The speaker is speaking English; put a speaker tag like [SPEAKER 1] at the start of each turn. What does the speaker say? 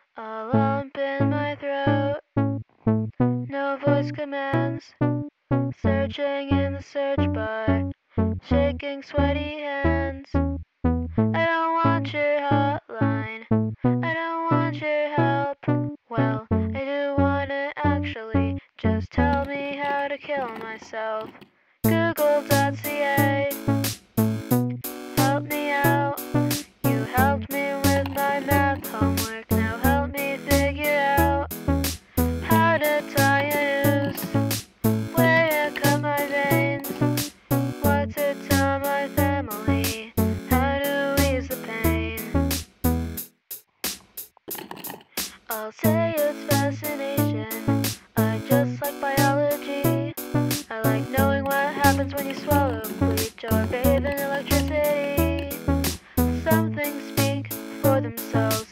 [SPEAKER 1] A lump in my throat, no voice commands, searching in the search bar, shaking sweaty hands. I don't want your hotline, I don't want your help. Well, I do wanna actually, just tell me how to kill myself. Google.ca, help me out. You helped me with my math homework, now help me figure out how to tie a noose, where to cut my veins, what to tell my family, how to ease the pain. I'll say it's fascination, I just like biology. I like knowing what happens when you swallow bleach or bathe in electricity. Some things speak for themselves.